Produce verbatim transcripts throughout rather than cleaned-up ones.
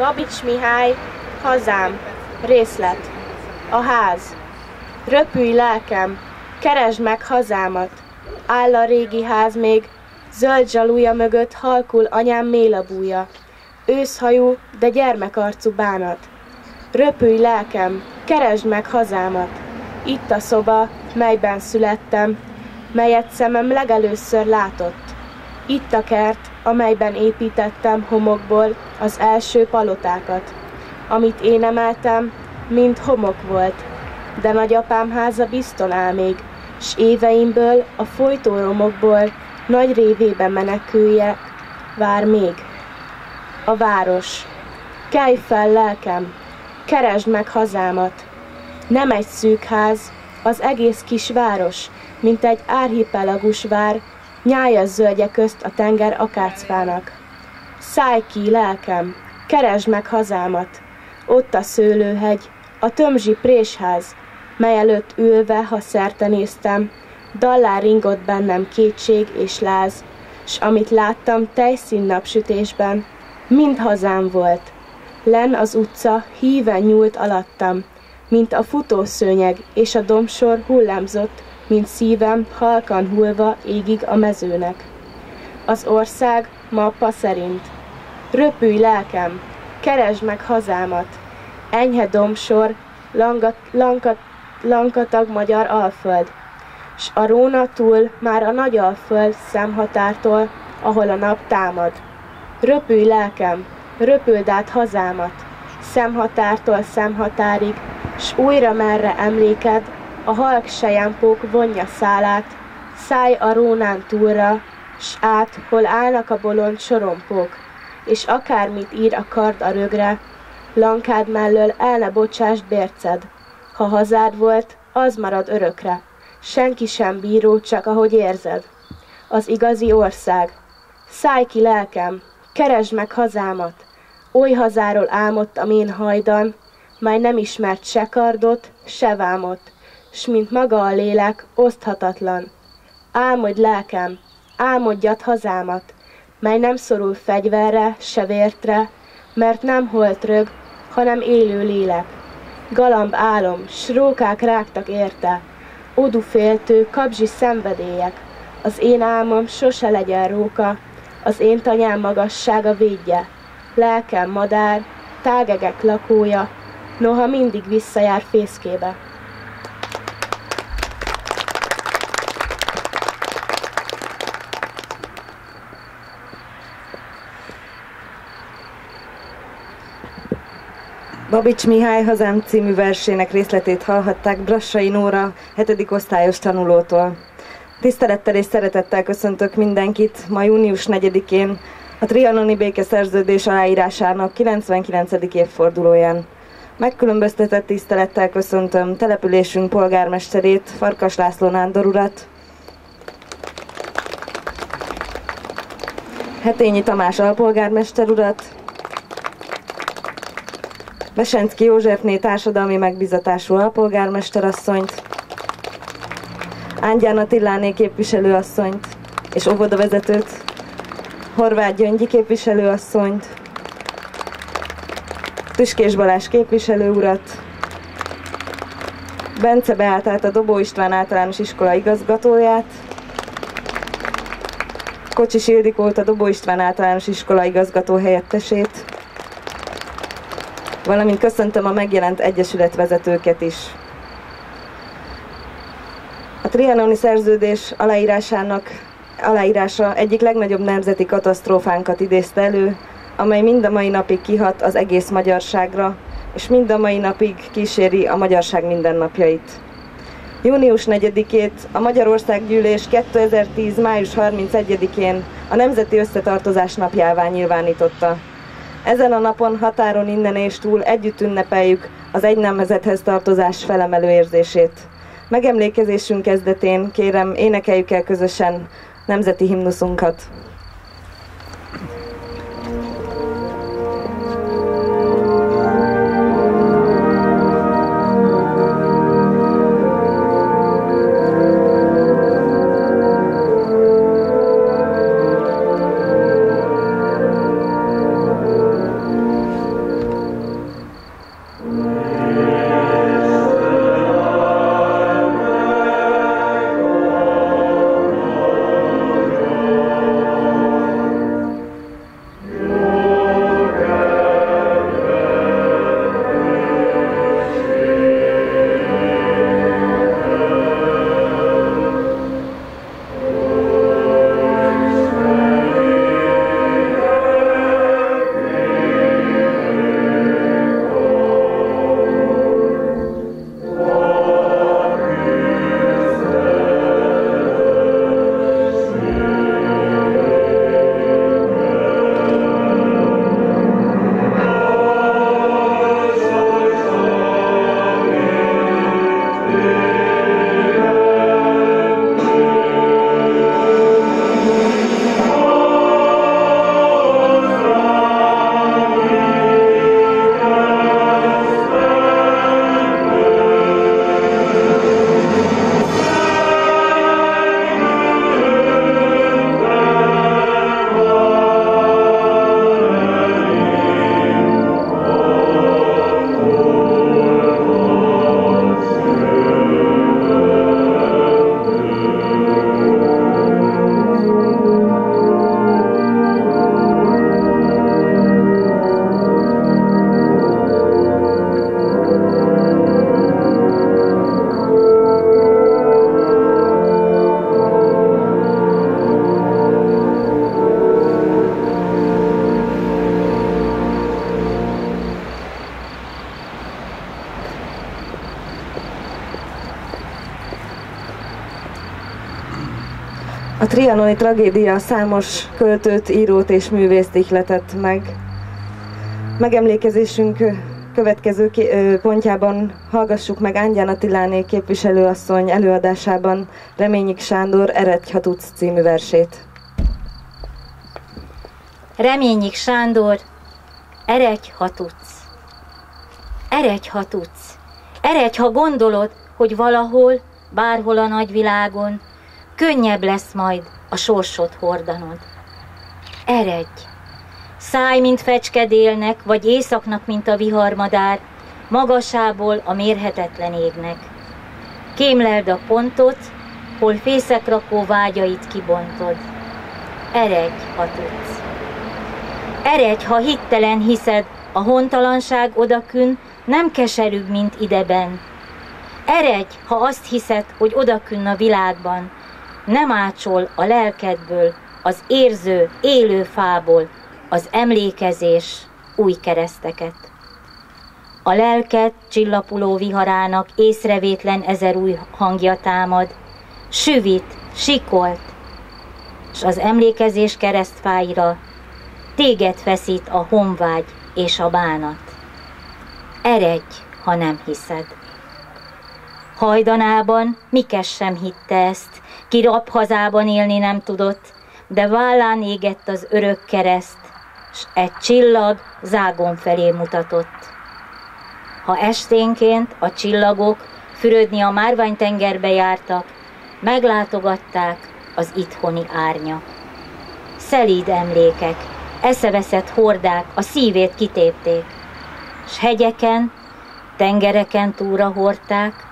Babics Mihály, hazám, részlet. A ház. Röpülj lelkem, keresd meg hazámat. Áll a régi ház még, zöld zsalúja mögött halkul anyám mélabúja. Őszhajú, de gyermekarcú bánat. Röpülj lelkem, keresd meg hazámat. Itt a szoba, melyben születtem, melyet szemem legelőször látott. Itt a kert, amelyben építettem homokból az első palotákat. Amit én emeltem, mind homok volt, de nagyapám háza bizton áll még, s éveimből a folytó romokból nagy révébe meneküljek, vár még. A város. Kelj fel, lelkem, keresd meg hazámat. Nem egy szűk ház, az egész kis város, mint egy árchipelagus vár, nyájas zöldje közt a tenger akácfának. Szállj ki, lelkem, keresd meg hazámat. Ott a szőlőhegy, a tömzsi présház, mely előtt ülve, ha szerte néztem, dallár ringott bennem kétség és láz, s amit láttam tejszín napsütésben, mind hazám volt. Len az utca híven nyúlt alattam, mint a futószőnyeg, és a dombsor hullámzott, mint szívem halkan hullva égig a mezőnek. Az ország mappa szerint. Röpülj lelkem, keresd meg hazámat. Enyhe dombsor, langat, lankat, lankatag magyar alföld, s a Róna túl már a nagy alföld szemhatártól, ahol a nap támad. Röpülj lelkem, röpüld át hazámat, szemhatártól szemhatárig, s újra merre emléked, a halk selyempók vonja szálát, szállj a Rónán túlra, s át, hol állnak a bolond sorompók, és akármit ír a kard a rögre, lankád mellől el ne bocsásd bérced. Ha hazád volt, az marad örökre, senki sem bíró, csak ahogy érzed. Az igazi ország. Szállj ki, lelkem, keresd meg hazámat. Oly hazáról álmodtam én hajdan, mely nem ismert se kardot, se vámot, s mint maga a lélek, oszthatatlan. Álmodj, lelkem, álmodjad hazámat, mely nem szorul fegyverre, se vértre, mert nem holt rög, hanem élő lélek. Galamb álom, s rókák rágtak érte, oduféltő, kabzsi szenvedélyek. Az én álmom sose legyen róka, az én tanyám magassága védje. Lelkem madár, tágegek lakója, noha mindig visszajár fészkébe. Babics Mihály Hazám című versének részletét hallhatták Brassai Nóra hetedik osztályos tanulótól. Tisztelettel és szeretettel köszöntök mindenkit ma június negyedikén a trianoni békeszerződés aláírásának kilencvenkilencedik évfordulóján. Megkülönböztetett tisztelettel köszöntöm településünk polgármesterét, Farkas László Nándor urat, Hetényi Tamás alpolgármester urat, Besencki Józsefné társadalmi megbízatású alpolgármesterasszonyt, Ángyán Attiláné képviselőasszonyt és óvodavezetőt, Horváth Gyöngyi képviselőasszonyt, Tüskés Balázs képviselő urat, Bence Beátát, a Dobó István általános iskola igazgatóját, Kocsis Ildikót, a Dobó István általános iskola igazgató helyettesét, valamint köszöntöm a megjelent egyesület vezetőket is. A trianoni szerződés aláírásának aláírása egyik legnagyobb nemzeti katasztrófánkat idézte elő, amely mind a mai napig kihat az egész magyarságra, és mind a mai napig kíséri a magyarság mindennapjait. június negyedikét a Magyarországgyűlés kétezer-tíz. május harmincegyedikén a Nemzeti Összetartozás napjává nyilvánította. Ezen a napon határon innen és túl együtt ünnepeljük az egy nemzethez tartozás felemelő érzését. Megemlékezésünk kezdetén kérem, énekeljük el közösen nemzeti himnuszunkat. trianoni tragédia számos költőt, írót és művészt ihletett meg. Megemlékezésünk következő pontjában hallgassuk meg Ángyán Attiláné képviselőasszony előadásában Reményik Sándor Eredj, ha tudsz című versét. Reményik Sándor, eredj, ha tudsz. Eredj, ha tudsz. Eredj, ha gondolod, hogy valahol, bárhol a nagyvilágon könnyebb lesz majd a sorsot hordanod. Eredj! Szállj, mint fecske délnek, vagy éjszaknak, mint a viharmadár, magasából a mérhetetlen égnek. Kémleld a pontot, hol fészekrakó vágyait kibontod. Eredj, ha tudsz. Eredj, ha hittelen hiszed, a hontalanság odakün nem keserűbb, mint ideben. Eredj, ha azt hiszed, hogy odakünn a világban nem ácsol a lelkedből, az érző, élő fából az emlékezés új kereszteket. A lelked csillapuló viharának észrevétlen ezer új hangja támad, süvít, sikolt, s az emlékezés keresztfáira téged feszít a honvágy és a bánat. Eredj, ha nem hiszed. Hajdanában Mikes sem hitte ezt, ki rabhazában élni nem tudott, de vállán égett az örök kereszt, s egy csillag zágon felé mutatott. Ha esténként a csillagok fürödni a márványtengerbe jártak, meglátogatták az itthoni árnyak. Szelíd emlékek, eszeveszett hordák a szívét kitépték, s hegyeken, tengereken túlra hordták.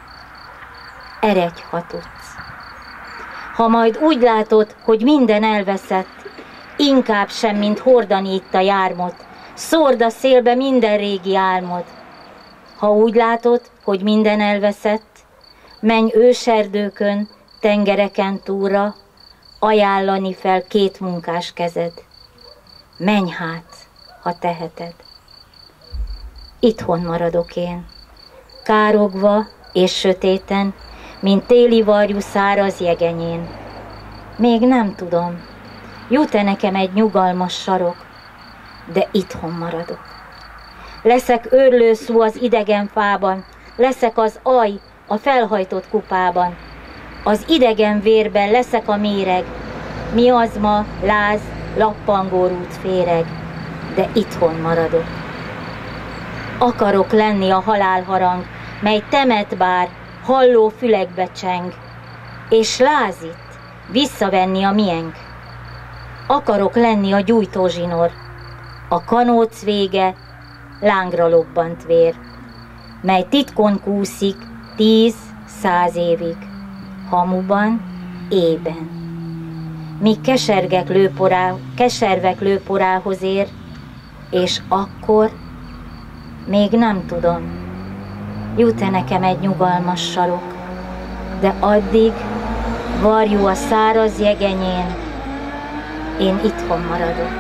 Eredj, ha tudsz. Ha majd úgy látod, hogy minden elveszett, inkább sem, mint hordani itt a jármot, szórd a szélbe minden régi álmod. Ha úgy látod, hogy minden elveszett, menj őserdőkön, tengereken túlra, ajánlani fel két munkás kezed. Menj hát, ha teheted. Itthon maradok én, károgva és sötéten, mint téli varjú száraz jegenyén. Még nem tudom, jut-e nekem egy nyugalmas sarok, de itthon maradok. Leszek őrlőszú az idegen fában, leszek az aj a felhajtott kupában. Az idegen vérben leszek a méreg, miazma, láz, lappangórút féreg, de itthon maradok. Akarok lenni a halálharang, mely temet bár, halló fülekbe cseng, és lázít, visszavenni a miénk. Akarok lenni a gyújtózsinor, a kanóc vége, lángra lobbant vér, mely titkon kúszik tíz, száz évig, hamuban, ében. Míg kesergek lőporá, keservek lőporához ér, és akkor még nem tudom, jut-e nekem egy nyugalmas sarok, de addig varjú a száraz jegenyén, én itthon maradok.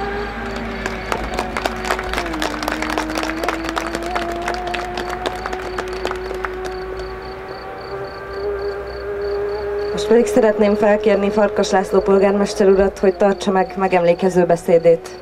Most pedig szeretném felkérni Farkas László polgármester urat, hogy tartsa meg megemlékező beszédét.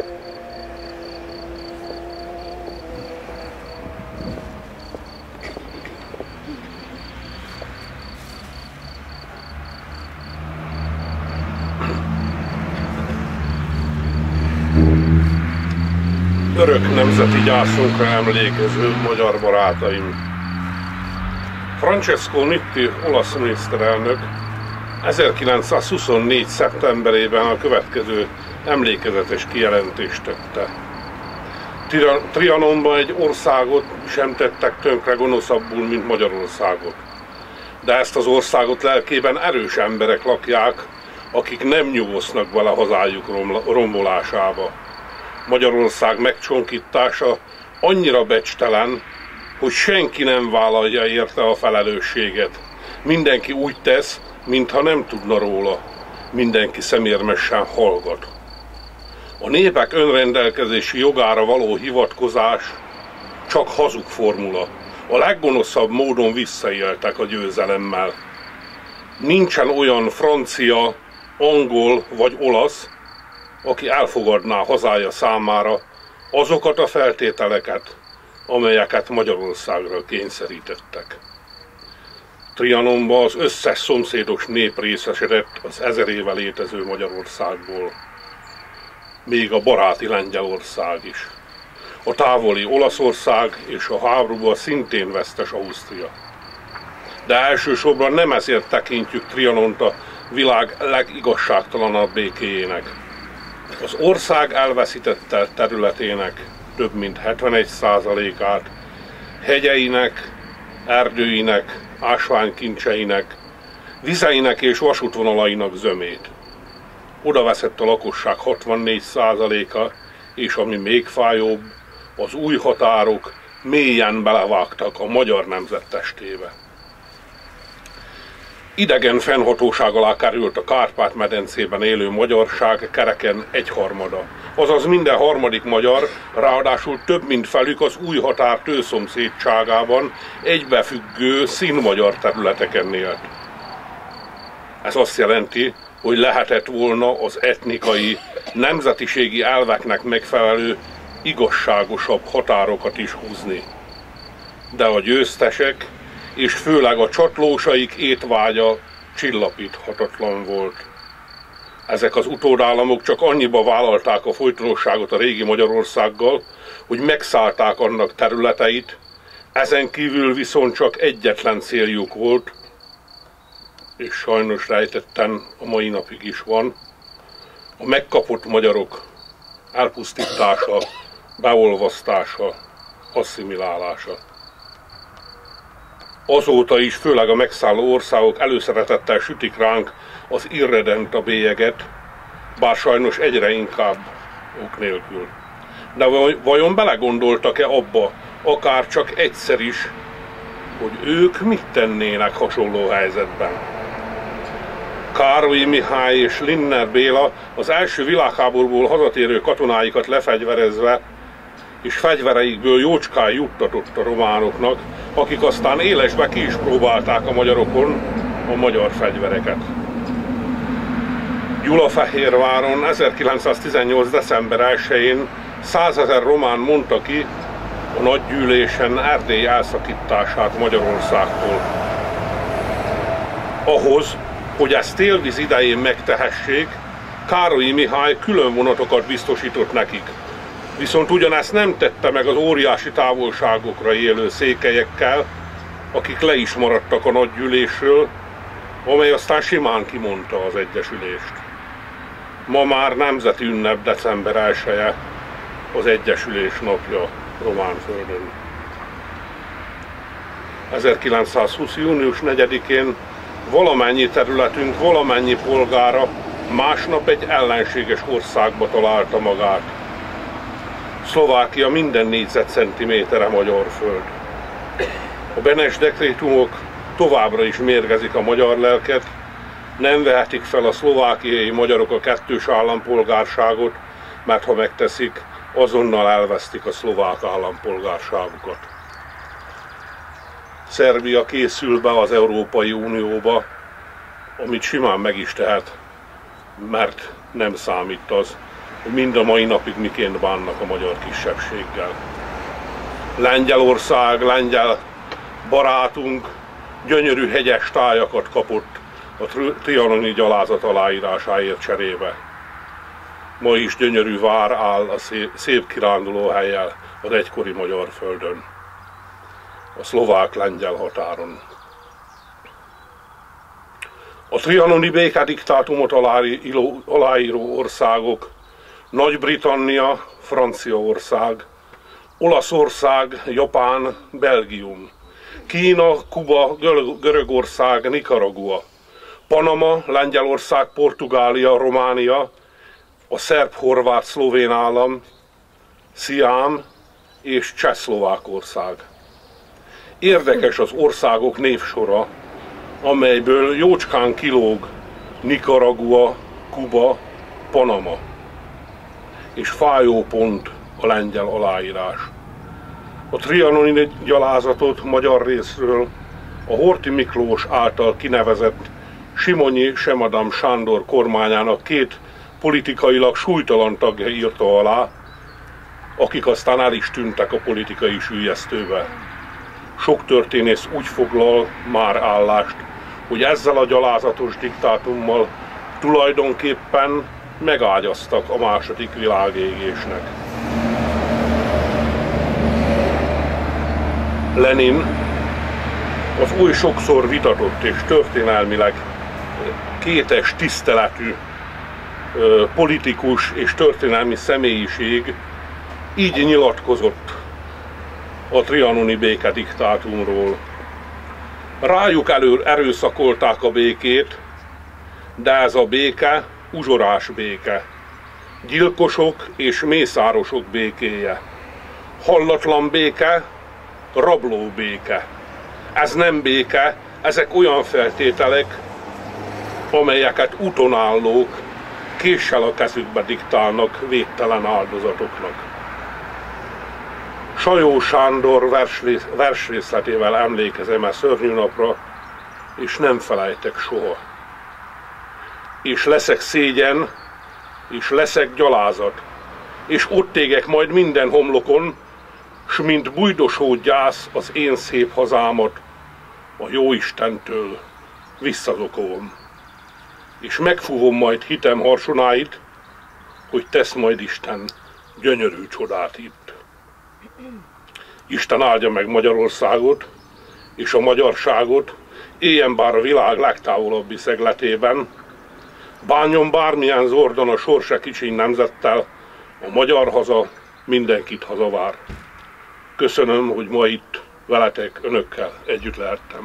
Örök nemzeti gyászunkra emlékező magyar barátaim! Francesco Nitti olasz miniszterelnök ezerkilencszázhuszonnégy. szeptemberében a következő emlékezetes kijelentést tette. Trianonban egy országot sem tettek tönkre gonoszabbul, mint Magyarországot. De ezt az országot lelkében erős emberek lakják, akik nem nyugosznak bele hazájuk rombolásába. Magyarország megcsonkítása annyira becstelen, hogy senki nem vállalja érte a felelősséget. Mindenki úgy tesz, mintha nem tudna róla. Mindenki szemérmesen hallgat. A népek önrendelkezési jogára való hivatkozás csak hazug formula. A leggonoszabb módon visszaéltek a győzelemmel. Nincsen olyan francia, angol vagy olasz, aki elfogadná hazája számára azokat a feltételeket, amelyeket Magyarországra kényszerítettek. Trianonba az összes szomszédos nép részesedett az ezer éve létező Magyarországból. Még a baráti Lengyelország is. A távoli Olaszország és a háborúban szintén vesztes Ausztria. De elsősorban nem ezért tekintjük Trianont a világ legigazságtalanabb békéjének. Az ország elveszítette területének több mint hetvenegy százalékát, hegyeinek, erdőinek, ásványkincseinek, vizeinek és vasútvonalainak zömét. Oda veszett a lakosság hatvannégy százaléka, és ami még fájóbb, az új határok mélyen belevágtak a magyar nemzet testébe. Idegen fennhatóság alá került a Kárpát-medencében élő magyarság kereken egyharmada. Azaz minden harmadik magyar, ráadásul több mint felük az új határ tőszomszédságában egybefüggő színmagyar területeken élt. Ez azt jelenti, hogy lehetett volna az etnikai, nemzetiségi elveknek megfelelő, igazságosabb határokat is húzni. De a győztesek, és főleg a csatlósaik étvágya csillapíthatatlan volt. Ezek az utódállamok csak annyiba vállalták a folytonosságot a régi Magyarországgal, hogy megszállták annak területeit, ezen kívül viszont csak egyetlen céljuk volt, és sajnos rejtetten a mai napig is van, a megkapott magyarok elpusztítása, beolvasztása, asszimilálása. Azóta is főleg a megszálló országok előszeretettel sütik ránk az irredenta bélyeget, bár sajnos egyre inkább ok nélkül. De vajon belegondoltak-e abba, akár csak egyszer is, hogy ők mit tennének hasonló helyzetben? Károly Mihály és Lindner Béla az első világháborúból hazatérő katonáikat lefegyverezve és fegyvereikből jócskán juttatott a románoknak, akik aztán élesbe ki is próbálták a magyarokon a magyar fegyvereket. Gyulafehérváron ezerkilencszáztizennyolc. december elsején százezer román mondta ki a nagygyűlésen Erdély elszakítását Magyarországtól. Ahhoz, hogy ezt télvíz idején megtehessék, Károly Mihály külön vonatokat biztosított nekik. Viszont ugyanezt nem tette meg az óriási távolságokra élő székelyekkel, akik le is maradtak a nagygyűlésről, amely aztán simán kimondta az egyesülést. Ma már nemzeti ünnep december elseje, az Egyesülés napja Románföldön. ezerkilencszázhúsz. június negyedikén valamennyi területünk, valamennyi polgára másnap egy ellenséges országba találta magát. Szlovákia minden négyzetcentimétere magyar föld. A Benes dekrétumok továbbra is mérgezik a magyar lelket, nem vehetik fel a szlovákiai magyarok a kettős állampolgárságot, mert ha megteszik, azonnal elvesztik a szlovák állampolgárságukat. Szerbia készül be az Európai Unióba, amit simán meg is tehet, mert nem számít az, hogy mind a mai napig miként bánnak a magyar kisebbséggel. Lengyelország, lengyel barátunk gyönyörű hegyes tájakat kapott a trianoni gyalázat aláírásáért cserébe. Ma is gyönyörű vár áll a szép kirándulóhellyel az egykori magyar földön, a szlovák-lengyel határon. A trianoni békediktátumot aláíró országok Nagy-Britannia, Franciaország, Olaszország, Japán, Belgium, Kína, Kuba, Görögország, Nicaragua, Panama, Lengyelország, Portugália, Románia, a szerb-horvát-szlovén állam, Sziám és Csehszlovákország. Érdekes az országok névsora, amelyből jócskán kilóg Nicaragua, Kuba, Panama. És fájó pont a lengyel aláírás. A trianoni gyalázatot magyar részről a Horthy Miklós által kinevezett Simonyi Semadam Sándor kormányának két politikailag súlytalan tagja írta alá, akik aztán el is tűntek a politikai süllyesztőbe. Sok történész úgy foglal már állást, hogy ezzel a gyalázatos diktátummal tulajdonképpen megágyaztak a második világégésnek. Lenin az oly sokszor vitatott és történelmileg kétes tiszteletű politikus és történelmi személyiség így nyilatkozott a trianoni békediktátumról. Rájuk elő erőszakolták a békét, de ez a béke uzsorás béke, gyilkosok és mészárosok békéje. Hallatlan béke, rabló béke. Ez nem béke, ezek olyan feltételek, amelyeket utonállók késsel a kezükbe diktálnak védtelen áldozatoknak. Sajó Sándor versrészletével emlékezem e szörnyű napra, és nem felejtek soha. És leszek szégyen, és leszek gyalázat, és ott égek majd minden homlokon, s mint bujdosó gyász az én szép hazámat a Jóistentől visszazokolom. És megfúvom majd hitem harsonáit, hogy tesz majd Isten gyönyörű csodát itt. Isten áldja meg Magyarországot és a magyarságot, éljen bár a világ legtávolabbi szegletében, bánjon bármilyen zordon a sorsa kicsiny nemzettel, a magyar haza mindenkit hazavár. Köszönöm, hogy ma itt veletek, önökkel együtt lehettem.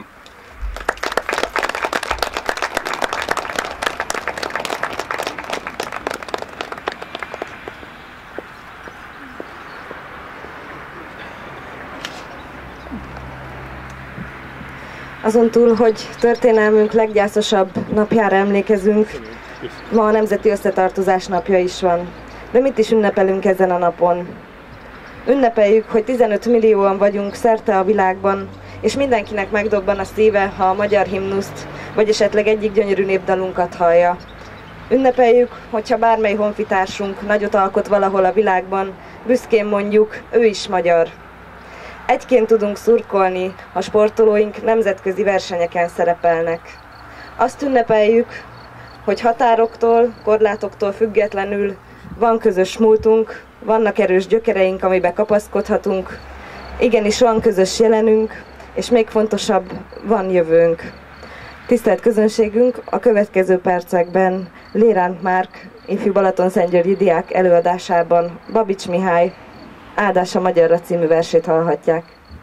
Azon túl, hogy történelmünk leggyászosabb napjára emlékezünk, ma a Nemzeti Összetartozás napja is van. De mit is ünnepelünk ezen a napon? Ünnepeljük, hogy tizenöt millióan vagyunk szerte a világban, és mindenkinek megdobban a szíve, ha a magyar himnuszt, vagy esetleg egyik gyönyörű népdalunkat hallja. Ünnepeljük, hogyha bármely honfitársunk nagyot alkot valahol a világban, büszkén mondjuk, ő is magyar. Egyként tudunk szurkolni, ha sportolóink nemzetközi versenyeken szerepelnek. Azt ünnepeljük, hogy határoktól, korlátoktól függetlenül van közös múltunk, vannak erős gyökereink, amiben kapaszkodhatunk, igenis van közös jelenünk, és még fontosabb, van jövőnk. Tisztelt közönségünk, a következő percekben Léránt Márk, ifjú Balatonszentgyörgyi diák előadásában Babics Mihály Áldás a magyarra című versét hallhatják.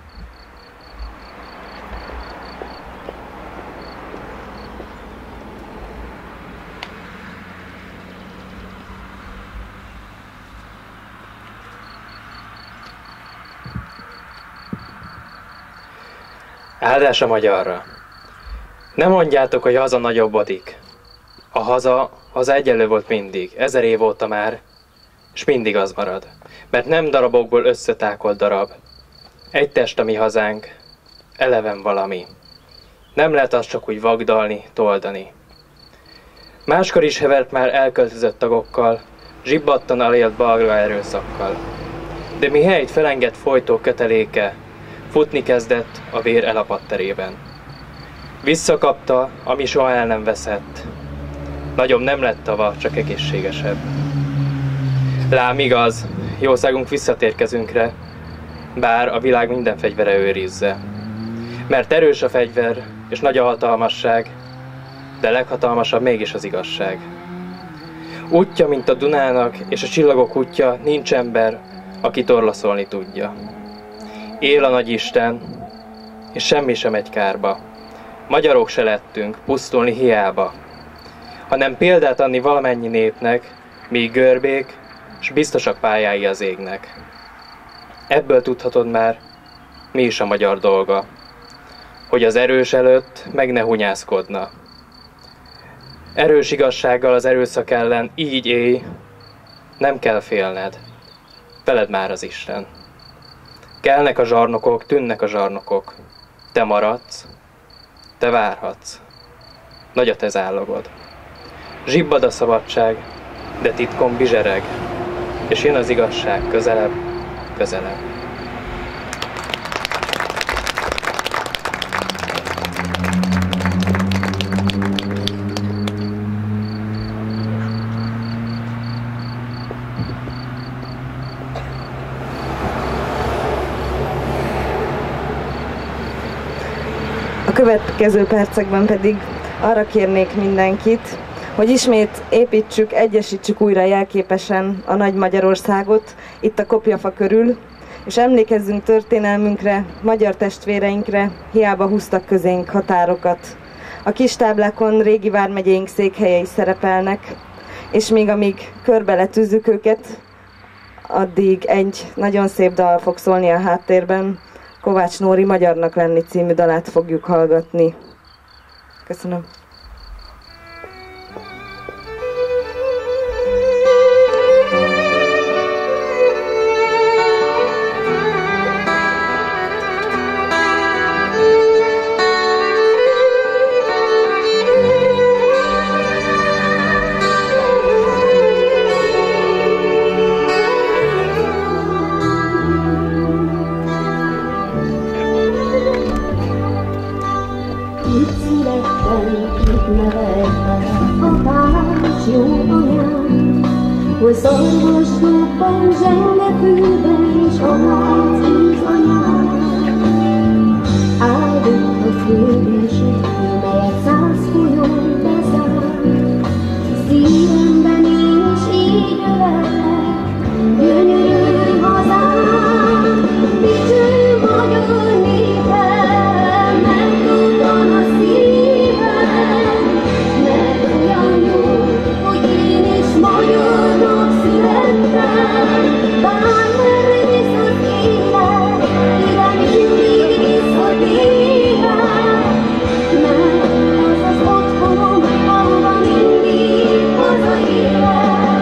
Áldás a magyarra. Ne mondjátok, hogy haza nagyobbodik. A haza, haza egyenlő volt mindig, ezer év óta már, és mindig az marad. Mert nem darabokból összetákolt darab. Egy test a mi hazánk, eleven valami. Nem lehet azt csak úgy vagdalni, toldani. Máskor is hevert már elköltözött tagokkal, zsibbadtan alélt balga erőszakkal. De mihelyt felengett folytó köteléke, futni kezdett a vér elapadt terében. Visszakapta, ami soha el nem veszett. Nagyobb nem lett tava, csak egészségesebb. Lám igaz, jószágunk visszatér kezünkre, bár a világ minden fegyvere őrizze. Mert erős a fegyver, és nagy a hatalmasság, de leghatalmasabb mégis az igazság. Útja, mint a Dunának, és a csillagok útja, nincs ember, aki torlaszolni tudja. Él a nagyisten, és semmi sem megy kárba. Magyarok se lettünk, pusztulni hiába, hanem példát adni valamennyi népnek, míg görbék, s biztosak pályái az égnek. Ebből tudhatod már, mi is a magyar dolga, hogy az erős előtt meg ne hunyászkodna. Erős igazsággal az erőszak ellen így élj, nem kell félned, veled már az Isten. Kelnek a zsarnokok, tűnnek a zsarnokok, te maradsz, te várhatsz. nagy a te zálogod. Zsibbad a szabadság, de titkon bizsereg, és jön az igazság közelebb, közelebb. A következő percekben pedig arra kérnék mindenkit, hogy ismét építsük, egyesítsük újra jelképesen a nagy Magyarországot itt a Kopjafa körül, és emlékezzünk történelmünkre, magyar testvéreinkre, hiába húztak közénk határokat. A kis táblákon régi vármegyéink székhelyei szerepelnek, és még amíg körbe letűzzük őket, addig egy nagyon szép dal fog szólni a háttérben. Kovács Nóri Magyarnak lenni című dalát fogjuk hallgatni. Köszönöm. Hol szorvosdúbban, zsengefűben és a harc íz anyám. Áldott a főbűség, melyet száz folyón bezár. Szívemben én is így jövetek, gyönyörű hazám. Dicső magyar népem, megdobban a szívem, mert olyan jó, hogy én is magyarnak születtem. Bármerre visz az élet, ide mindig visszatérem, mert ez az otthonom, ahova mindig hazaérek.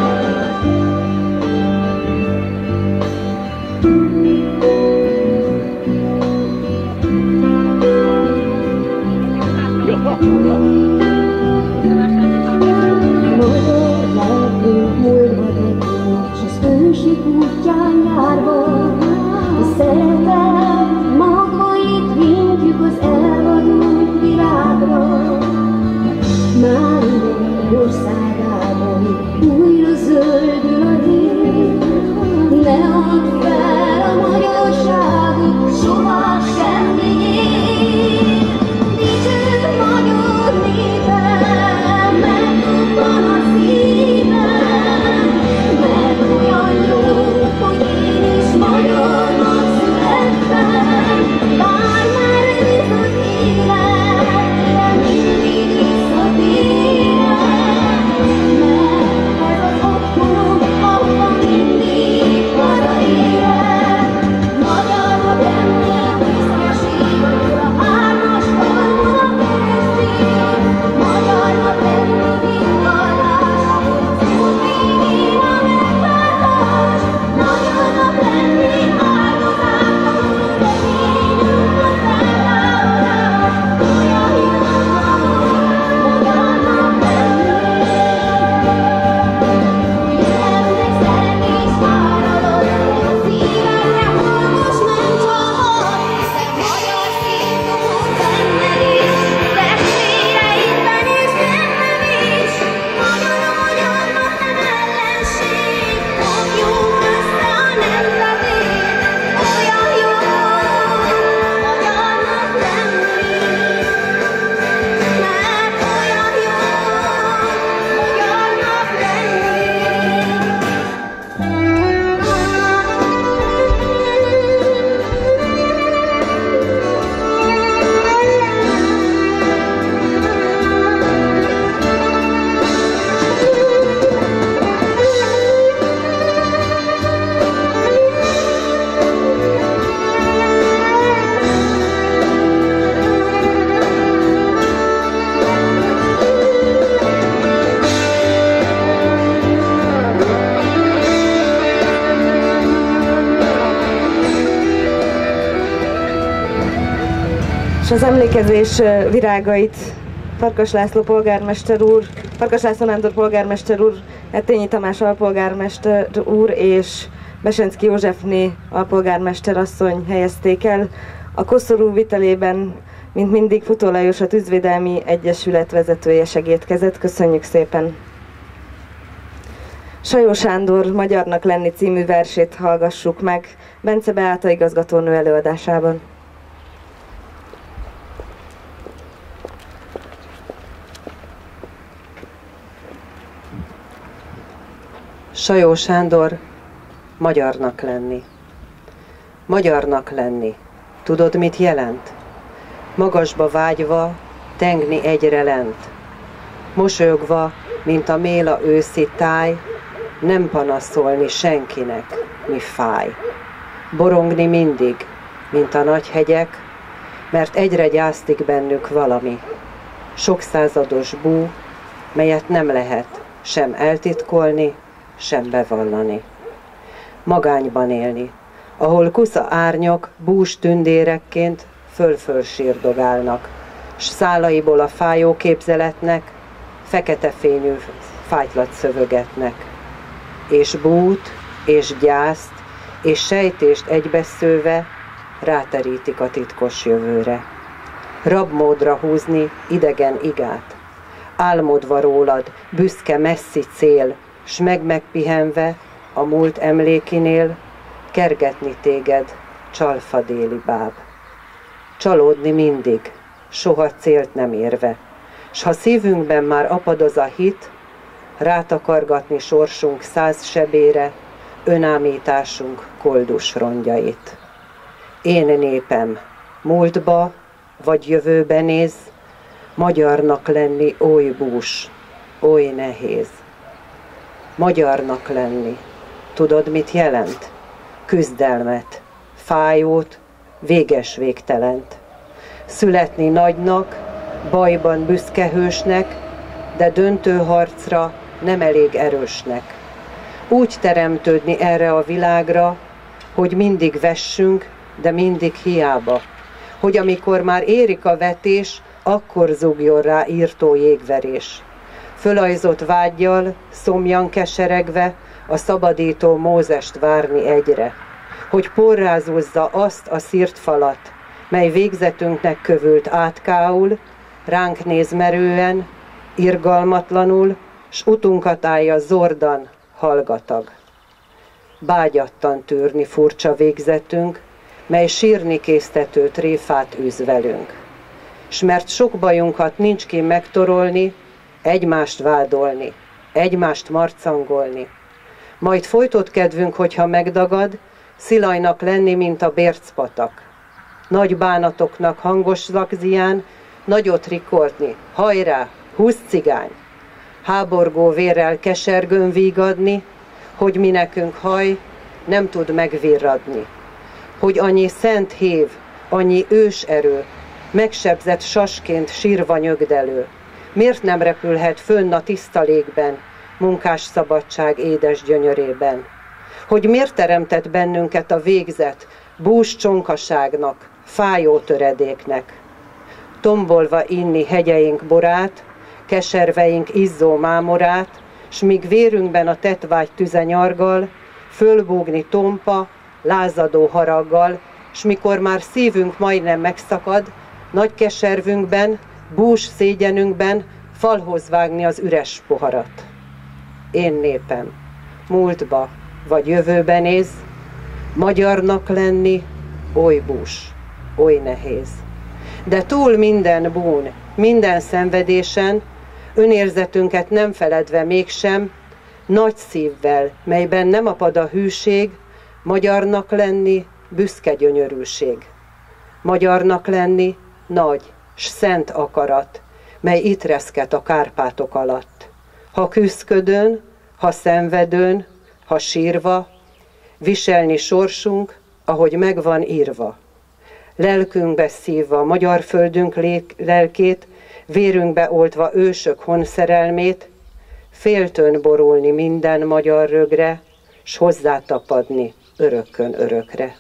Magyar lehetünk múlva tekünk, s az ősi útján járva. A szeretet magvait vinkjük az elvadult világra. Már ide országában újra zöldül a rég. Ne add fel a magyarságot, soha semmiért. Dicső magyar népem, megdobban a szívem, mert olyan jó, hogy én is magyarnak születtem. Bármerre visz az élet, ide mindig visszatérek, mert ez az otthonom, ahova mindig hazaérek. Magyarnak lenni a büszkeség, amikor a hármas földön a keresztény. Magyarnak lenni mindvallás, ahol az út végén a megváltás. Magyarnak lenni áldozás, ahol reményünk a feltámadás. Olyan jó magyarnak lenni. Hogy emlékszem és fáradok, a szívemre hallgass, nem csalhat, hiszen magyar szívtomon benned is, testvéreidben és bennem is. Magyar a magyarnak nem ellenség, fogjuk össze a nemzetét. Olyan jó magyarnak lenni, mert olyan jó magyarnak És az emlékezés virágait Farkas László polgármester úr, Farkas László Nándor polgármester úr, Ettényi Tamás alpolgármester úr és Besencki Józsefné alpolgármester asszony helyezték el. A koszorú vitelében, mint mindig, Futó Lajos, a Tűzvédelmi Egyesület vezetője segédkezett. Köszönjük szépen! Sajó Sándor Magyarnak lenni című versét hallgassuk meg Bence Beáta igazgatónő előadásában. Sajó Sándor, magyarnak lenni. Magyarnak lenni. Tudod, mit jelent? Magasba vágyva, tengni egyre lent. Mosolyogva, mint a méla őszi táj, nem panaszolni senkinek, mi fáj. Borongni mindig, mint a nagy hegyek, mert egyre gyásztik bennük valami. Sok százados bú, melyet nem lehet sem eltitkolni, sem bevallani. Magányban élni, ahol kusza árnyak bús tündérekként föl-föl sírdogálnak, s szálaiból a fájó képzeletnek fekete fényű fájtlat szövögetnek. És bút, és gyászt, és sejtést egybeszőve ráterítik a titkos jövőre. Rabmódra húzni idegen igát, álmodva rólad büszke messzi cél, s meg-megpihenve a múlt emlékinél kergetni téged csalfa déli báb. Csalódni mindig, soha célt nem érve, s ha szívünkben már apadoz a hit, rátakargatni sorsunk száz sebére, önámításunk koldus rongyait. Én népem, múltba vagy jövőbe néz, magyarnak lenni oly bús, oly nehéz. Magyarnak lenni, tudod, mit jelent? Küzdelmet, fájót, véges végtelent. Születni nagynak, bajban büszke hősnek, de döntő harcra nem elég erősnek. Úgy teremtődni erre a világra, hogy mindig vessünk, de mindig hiába. Hogy amikor már érik a vetés, akkor zúgjon rá írtó jégverés. Fölajzott vággyal, szomjan keseregve, a szabadító Mózest várni egyre. Hogy porrázúzza azt a szírt falat, mely végzetünknek kövült átkául, ránk néz merően, irgalmatlanul, s utunkat állja zordan, hallgatag. Bágyattan tűrni furcsa végzetünk, mely sírni késztető tréfát űz velünk. S mert sok bajunkat nincs ki megtorolni, egymást vádolni, egymást marcangolni. Majd folytott kedvünk, hogyha megdagad, szilajnak lenni, mint a bércpatak. Nagy bánatoknak hangos lakzián, nagyot rikoltni, hajrá, húsz cigány. Háborgó vérrel kesergőn vígadni, hogy mi nekünk haj, nem tud megvirradni. Hogy annyi szent hév, annyi ős erő, megsebzett sasként sírva nyögdelő. Miért nem repülhet fönn a tiszta légben, munkás szabadság édes gyönyörében? Hogy miért teremtett bennünket a végzet, bús csonkaságnak, fájó töredéknek? Tombolva inni hegyeink borát, keserveink izzó mámorát, s míg vérünkben a tettvágy tüze nyargal, fölbúgni tompa, lázadó haraggal, s mikor már szívünk majdnem megszakad, nagy keservünkben, bús szégyenünkben falhoz vágni az üres poharat. Én népem, múltba vagy jövőbe néz, magyarnak lenni oly bús, oly nehéz. De túl minden bún, minden szenvedésen, önérzetünket nem feledve mégsem, nagy szívvel, melyben nem apad a hűség, magyarnak lenni büszke gyönyörűség. Magyarnak lenni nagy s szent akarat, mely itt reszket a Kárpátok alatt. Ha küszködön, ha szenvedőn, ha sírva, viselni sorsunk, ahogy megvan írva. Lelkünkbe szívva magyar földünk lelkét, vérünkbe oltva ősök honszerelmét, féltőn borulni minden magyar rögre, s hozzátapadni örökkön örökre.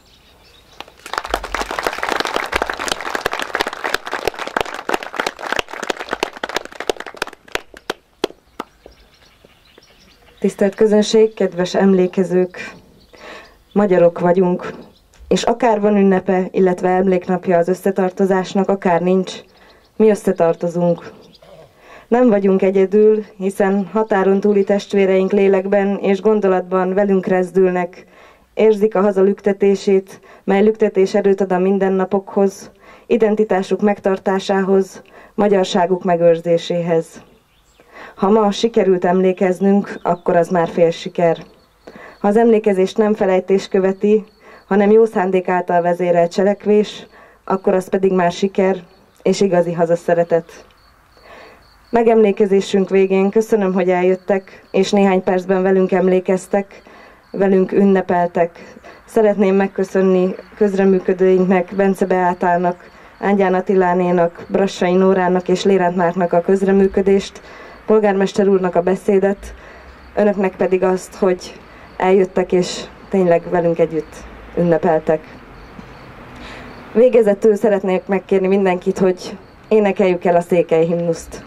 Tisztelt közönség, kedves emlékezők! Magyarok vagyunk, és akár van ünnepe, illetve emléknapja az összetartozásnak, akár nincs, mi összetartozunk. Nem vagyunk egyedül, hiszen határon túli testvéreink lélekben és gondolatban velünk rezdülnek, érzik a haza lüktetését, mely lüktetés erőt ad a mindennapokhoz, identitásuk megtartásához, magyarságuk megőrzéséhez. Ha ma sikerült emlékeznünk, akkor az már fél siker. Ha az emlékezést nem felejtés követi, hanem jó szándék által vezérelt cselekvés, akkor az pedig már siker és igazi hazaszeretet. Megemlékezésünk végén köszönöm, hogy eljöttek, és néhány percben velünk emlékeztek, velünk ünnepeltek. Szeretném megköszönni közreműködőinknek, Bence Beátának, Ángyán Attilánénak, Brassai Nórának és Lérend Márknak a közreműködést, polgármester úrnak a beszédet, önöknek pedig azt, hogy eljöttek és tényleg velünk együtt ünnepeltek. Végezetül szeretnék megkérni mindenkit, hogy énekeljük el a székely himnuszt.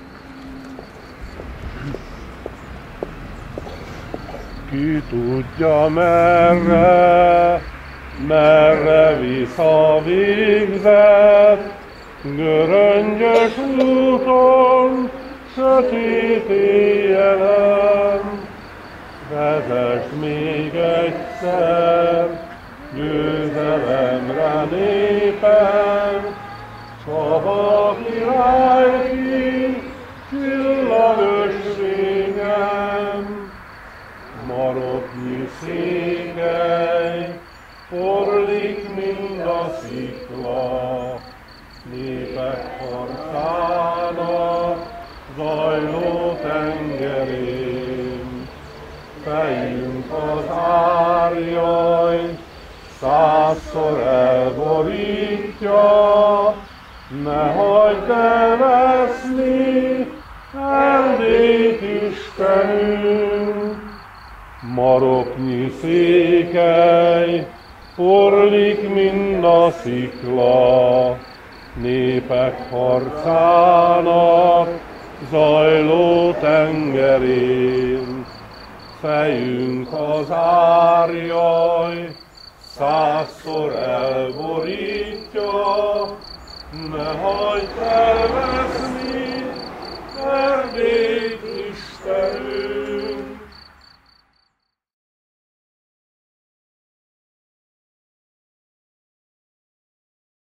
Ki tudja merre, merre visz a végzet, göröngyös úton, sötét éjjelen. Vezess még egyszer, győzelemre népem, Csaba király ki, csillagösvényem. Maroknyi székely, forlik mind a szikla, népek harcának zajló tengerén. Fejünk az árjaj, százszor elborítja, ne hagyd elveszni Erdélyt, Istenünk. Maroknyi székely, forlik mind a szikla, népek harcának zajló tengerén. Fejünk az árjaj, százszor elborítja, ne hagyd elveszni Erdélyt,